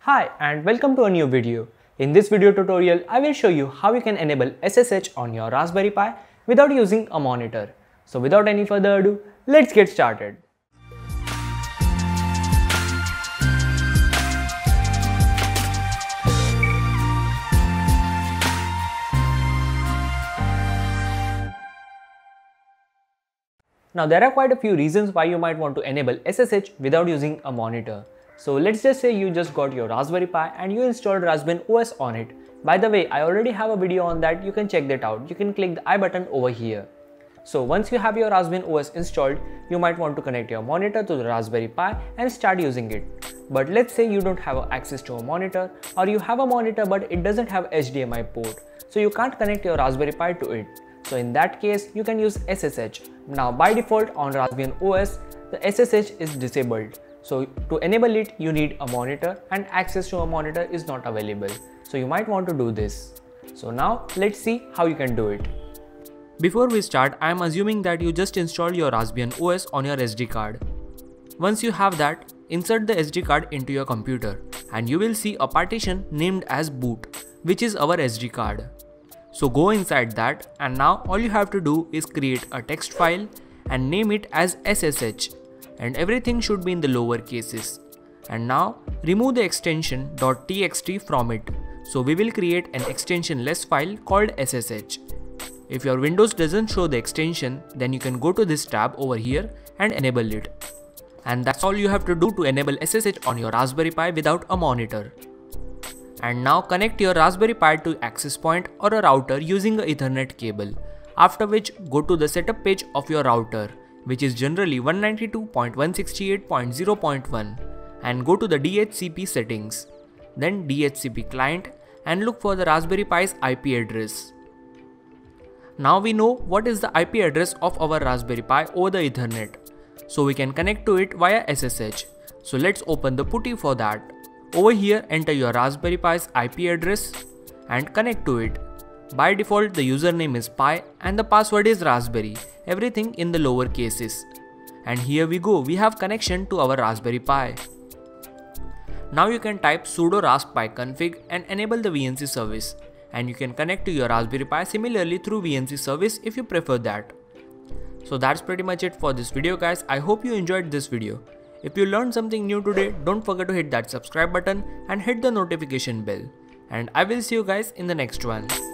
Hi and welcome to a new video. In this video tutorial, I will show you how you can enable SSH on your Raspberry Pi without using a monitor. So without any further ado, let's get started. Now there are quite a few reasons why you might want to enable SSH without using a monitor. So let's just say you just got your Raspberry Pi and you installed Raspbian OS on it. By the way, I already have a video on that, you can check that out. You can click the I button over here. So once you have your Raspbian OS installed, you might want to connect your monitor to the Raspberry Pi and start using it. But let's say you don't have access to a monitor, or you have a monitor but it doesn't have HDMI port. So you can't connect your Raspberry Pi to it. So in that case, you can use SSH. Now by default on Raspbian OS, the SSH is disabled. So to enable it, you need a monitor and access to a monitor is not available. So you might want to do this. So now let's see how you can do it. Before we start, I am assuming that you just installed your Raspbian OS on your SD card. Once you have that, insert the SD card into your computer and you will see a partition named as boot, which is our SD card. So go inside that, and now all you have to do is create a text file and name it as SSH, and everything should be in the lower cases. And now remove the extension .txt from it. So we will create an extension-less file called SSH. If your Windows doesn't show the extension, then you can go to this tab over here and enable it. And that's all you have to do to enable SSH on your Raspberry Pi without a monitor. And now connect your Raspberry Pi to access point or a router using an Ethernet cable. After which, go to the setup page of your router, which is generally 192.168.0.1, and go to the DHCP settings, then DHCP client, and look for the Raspberry Pi's IP address. Now we know what is the IP address of our Raspberry Pi over the Ethernet, so we can connect to it via SSH. So let's open the PuTTY for that. Over here, enter your Raspberry Pi's IP address and connect to it. By default, the username is Pi and the password is Raspberry, everything in the lower cases. And here we go, we have connection to our Raspberry Pi. Now you can type sudo raspi config and enable the VNC service. And you can connect to your Raspberry Pi similarly through VNC service if you prefer that. So that's pretty much it for this video, guys. I hope you enjoyed this video. If you learned something new today, don't forget to hit that subscribe button and hit the notification bell. And I will see you guys in the next one.